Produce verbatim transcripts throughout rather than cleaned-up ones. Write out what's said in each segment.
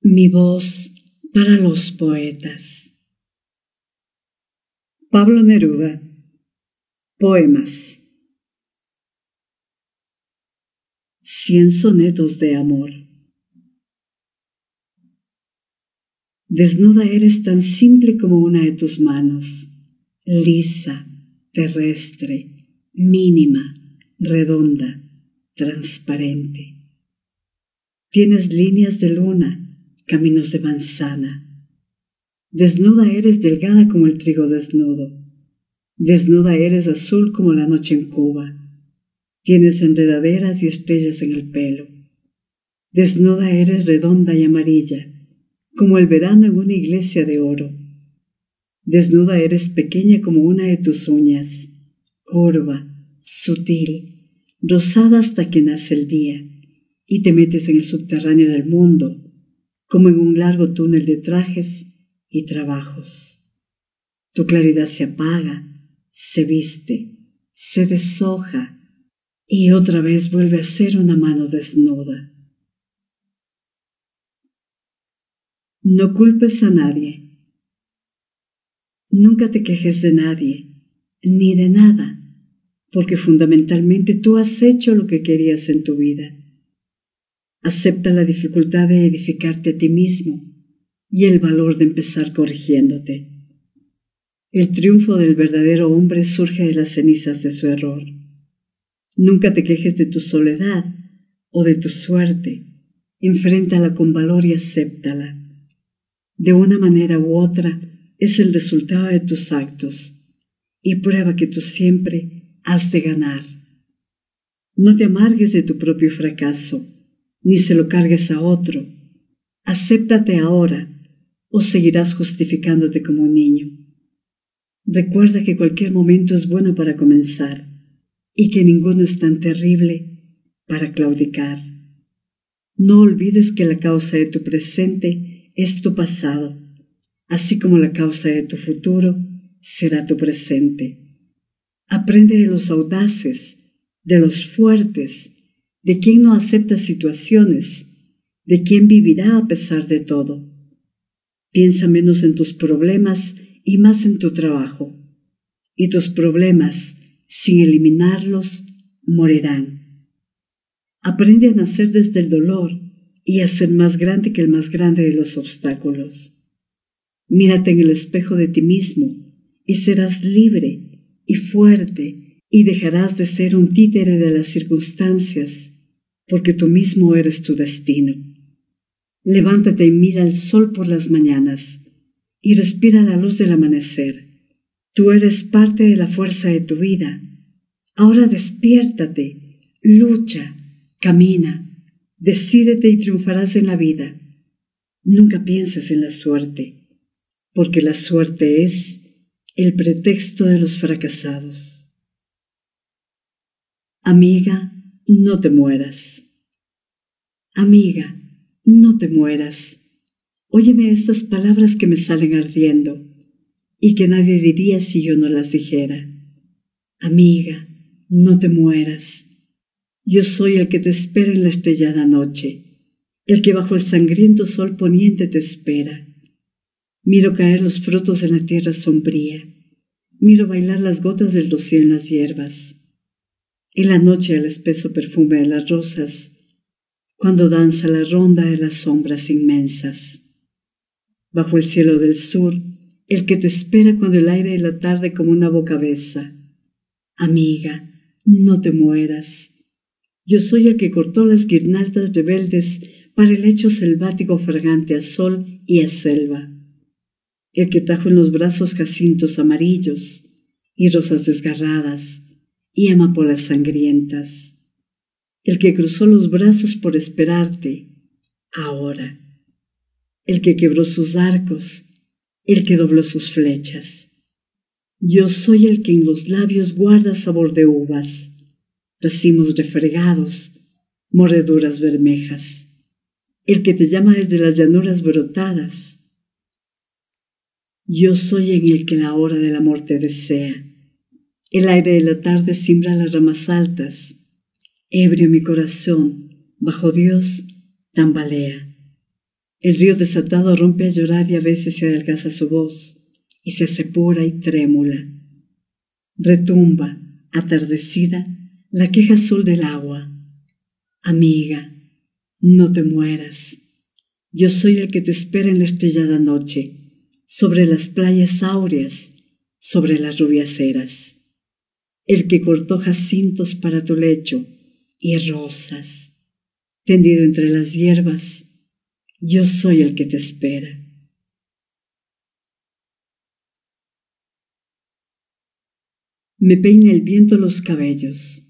Mi voz para los poetas. Pablo Neruda. Poemas. Cien sonetos de amor. Desnuda eres tan simple como una de tus manos, lisa, terrestre, mínima, redonda, transparente. Tienes líneas de luna, caminos de manzana. Desnuda eres delgada como el trigo desnudo. Desnuda eres azul como la noche en Cuba. Tienes enredaderas y estrellas en el pelo. Desnuda eres redonda y amarilla, como el verano en una iglesia de oro. Desnuda eres pequeña como una de tus uñas, curva, sutil, rosada hasta que nace el día, y te metes en el subterráneo del mundo, como en un largo túnel de trajes y trabajos. Tu claridad se apaga, se viste, se deshoja, y otra vez vuelve a ser una mano desnuda. No culpes a nadie. Nunca te quejes de nadie, ni de nada, porque fundamentalmente tú has hecho lo que querías en tu vida. Acepta la dificultad de edificarte a ti mismo y el valor de empezar corrigiéndote. El triunfo del verdadero hombre surge de las cenizas de su error. Nunca te quejes de tu soledad o de tu suerte. Enfréntala con valor y acéptala. De una manera u otra es el resultado de tus actos y prueba que tú siempre has de ganar. No te amargues de tu propio fracaso, ni se lo cargues a otro. Acéptate ahora o seguirás justificándote como un niño. Recuerda que cualquier momento es bueno para comenzar y que ninguno es tan terrible para claudicar. No olvides que la causa de tu presente es tu pasado, así como la causa de tu futuro será tu presente. Aprende de los audaces, de los fuertes, de quien no acepta situaciones, de quien vivirá a pesar de todo. Piensa menos en tus problemas y más en tu trabajo, y tus problemas, sin eliminarlos, morirán. Aprende a nacer desde el dolor y a ser más grande que el más grande de los obstáculos. Mírate en el espejo de ti mismo y serás libre y fuerte y dejarás de ser un títere de las circunstancias, porque tú mismo eres tu destino. Levántate y mira el sol por las mañanas y respira la luz del amanecer. Tú eres parte de la fuerza de tu vida. Ahora despiértate, lucha, camina, decídete y triunfarás en la vida. Nunca pienses en la suerte, porque la suerte es el pretexto de los fracasados. Amiga, no te mueras. Amiga, no te mueras. Óyeme estas palabras que me salen ardiendo y que nadie diría si yo no las dijera. Amiga, no te mueras. Yo soy el que te espera en la estrellada noche, el que bajo el sangriento sol poniente te espera. Miro caer los frutos en la tierra sombría, miro bailar las gotas del rocío en las hierbas. En la noche el espeso perfume de las rosas, cuando danza la ronda de las sombras inmensas. Bajo el cielo del sur, el que te espera cuando el aire de la tarde como una boca besa. Amiga, no te mueras. Yo soy el que cortó las guirnaldas rebeldes para el lecho selvático fragante a sol y a selva. El que trajo en los brazos jacintos amarillos y rosas desgarradas y amapolas sangrientas. El que cruzó los brazos por esperarte, ahora. El que quebró sus arcos, el que dobló sus flechas. Yo soy el que en los labios guarda sabor de uvas, racimos refregados, mordeduras bermejas. El que te llama desde las llanuras brotadas. Yo soy en el que la hora del amor te desea. El aire de la tarde simbra las ramas altas. Ebrio mi corazón, bajo Dios, tambalea. El río desatado rompe a llorar y a veces se adelgaza su voz y se hace pura y trémula. Retumba, atardecida, la queja azul del agua. Amiga, no te mueras. Yo soy el que te espera en la estrellada noche, sobre las playas áureas, sobre las rubias eras. El que cortó jacintos para tu lecho y rosas, tendido entre las hierbas, yo soy el que te espera. Me peina el viento los cabellos.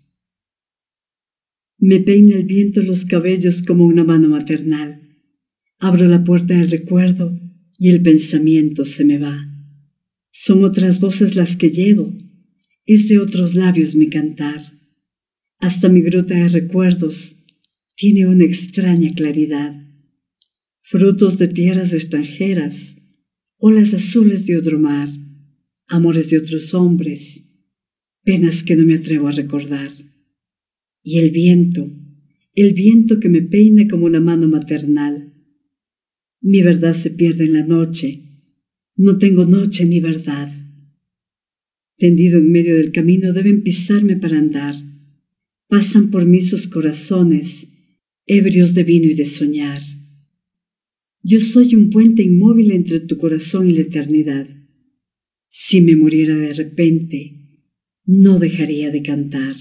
Me peina el viento los cabellos como una mano maternal. Abro la puerta del recuerdo y el pensamiento se me va. Son otras voces las que llevo, es de otros labios mi cantar. Hasta mi gruta de recuerdos tiene una extraña claridad. Frutos de tierras extranjeras, olas azules de otro mar, amores de otros hombres, penas que no me atrevo a recordar. Y el viento, el viento que me peina como una mano maternal. Mi verdad se pierde en la noche, no tengo noche ni verdad. Tendido en medio del camino deben pisarme para andar. Pasan por mí sus corazones, ebrios de vino y de soñar. Yo soy un puente inmóvil entre tu corazón y la eternidad. Si me muriera de repente, no dejaría de cantar.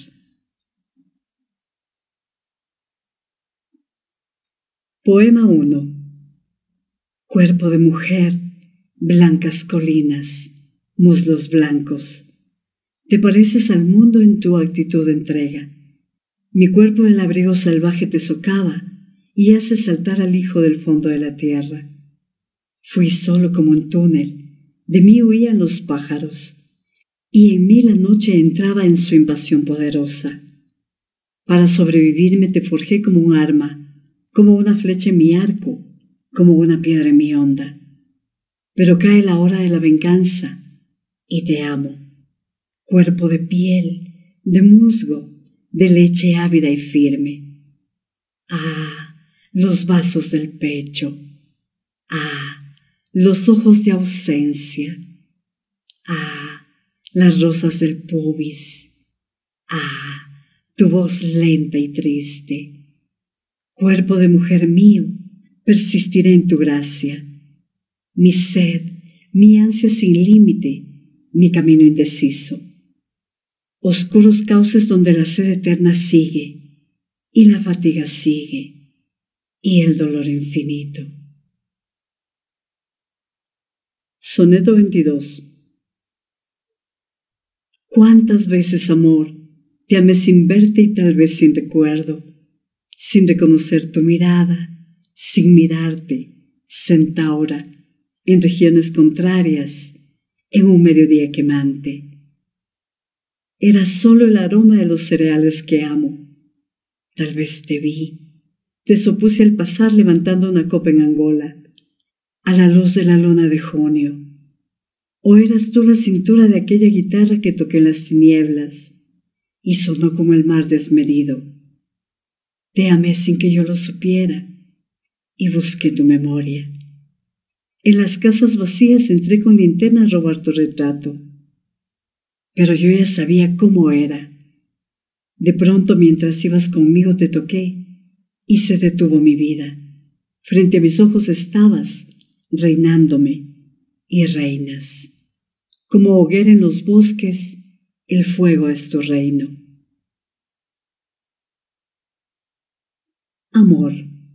Poema uno. Cuerpo de mujer, blancas colinas, muslos blancos. Te pareces al mundo en tu actitud de entrega. Mi cuerpo del abrigo salvaje te socava y hace saltar al hijo del fondo de la tierra. Fui solo como un túnel, de mí huían los pájaros, y en mí la noche entraba en su invasión poderosa. Para sobrevivirme te forjé como un arma, como una flecha en mi arco, como una piedra en mi onda. Pero cae la hora de la venganza, y te amo. Cuerpo de piel, de musgo, de leche ávida y firme. Ah, los vasos del pecho. Ah, los ojos de ausencia. Ah, las rosas del pubis. Ah, tu voz lenta y triste. Cuerpo de mujer mío, persistiré en tu gracia. Mi sed, mi ansia sin límite, mi camino indeciso. Oscuros cauces donde la sed eterna sigue, y la fatiga sigue, y el dolor infinito. Soneto veintidós. ¿Cuántas veces, amor, te amé sin verte y tal vez sin recuerdo, sin reconocer tu mirada, sin mirarte, centaura, en regiones contrarias, en un mediodía quemante? Era solo el aroma de los cereales que amo. Tal vez te vi, te supuse al pasar levantando una copa en Angola, a la luz de la luna de junio. ¿O eras tú la cintura de aquella guitarra que toqué en las tinieblas y sonó como el mar desmedido? Te amé sin que yo lo supiera y busqué tu memoria. En las casas vacías entré con linterna a robar tu retrato, pero yo ya sabía cómo era. De pronto, mientras ibas conmigo, te toqué y se detuvo mi vida. Frente a mis ojos estabas, reinándome, y reinas. Como hoguera en los bosques, el fuego es tu reino. Amor.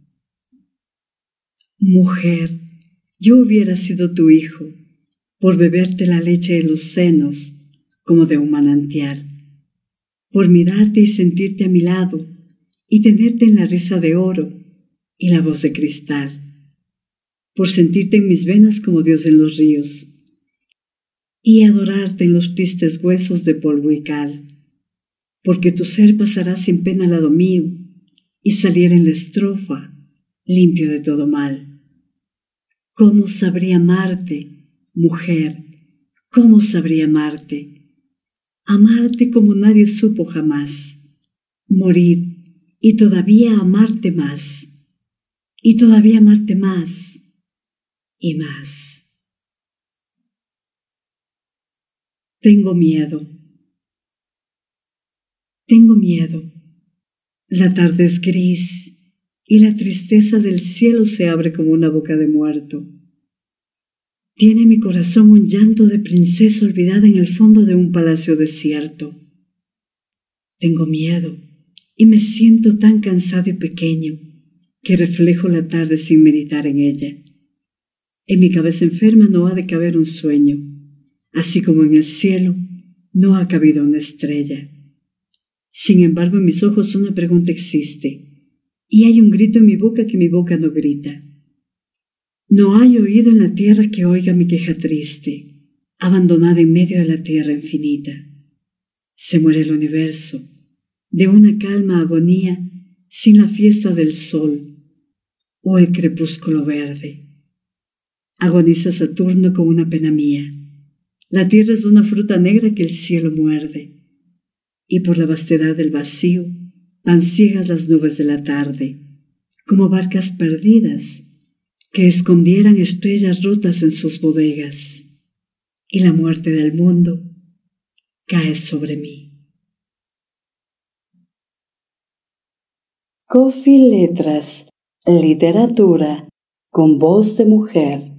Mujer, yo hubiera sido tu hijo, por beberte la leche de los senos, como de un manantial, por mirarte y sentirte a mi lado, y tenerte en la risa de oro y la voz de cristal, por sentirte en mis venas como Dios en los ríos, y adorarte en los tristes huesos de polvo y cal, porque tu ser pasará sin pena al lado mío, y saliera en la estrofa, limpio de todo mal. ¿Cómo sabría amarte, mujer? ¿Cómo sabría amarte? Amarte como nadie supo jamás, morir y todavía amarte más. y todavía amarte más y más. Tengo miedo. Tengo miedo. La tarde es gris y la tristeza del cielo se abre como una boca de muerto. Tiene mi corazón un llanto de princesa olvidada en el fondo de un palacio desierto. Tengo miedo y me siento tan cansado y pequeño que reflejo la tarde sin meditar en ella. En mi cabeza enferma no ha de caber un sueño, así como en el cielo no ha cabido una estrella. Sin embargo, en mis ojos una pregunta existe, y hay un grito en mi boca que mi boca no grita. No hay oído en la tierra que oiga mi queja triste, abandonada en medio de la tierra infinita. Se muere el universo, de una calma agonía, sin la fiesta del sol o el crepúsculo verde. Agoniza Saturno con una pena mía. La tierra es una fruta negra que el cielo muerde, y por la vastedad del vacío van ciegas las nubes de la tarde, como barcas perdidas que escondieran estrellas rotas en sus bodegas, y la muerte del mundo cae sobre mí. Coffee Letras, literatura con voz de mujer.